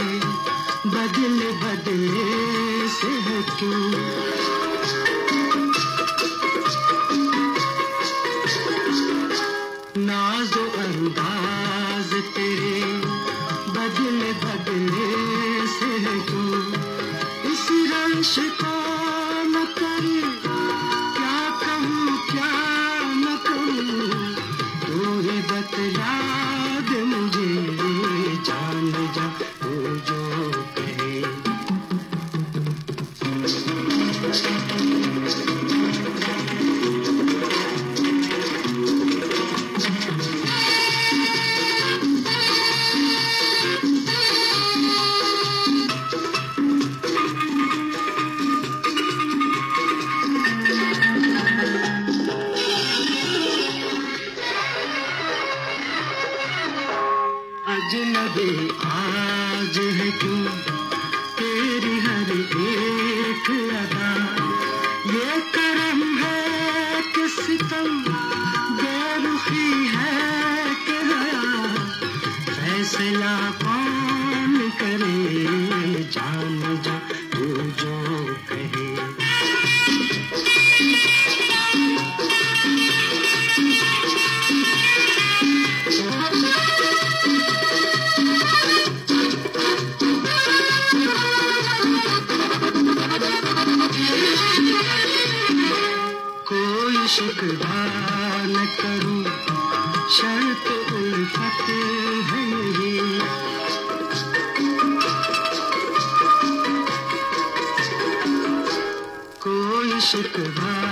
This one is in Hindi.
बदले बदले से है क्यों। नाज़ो अंदाज तेरे बदले बदले से है क्यों। इस रंश को न करे क्या कहूँ क्या न कहूँ, तू ही बतला दे मुझे, जान जा तू जो कहे। अजनबी आज है क्यों तेरी हर एक अदा, ये करम है कि सितम, बेरुखी है कि हया, फैसला कौन करे, जान जा तू जो कहे। कोई शिकवा न करूं, शर्त उल्फत है यही। कोई शिकवा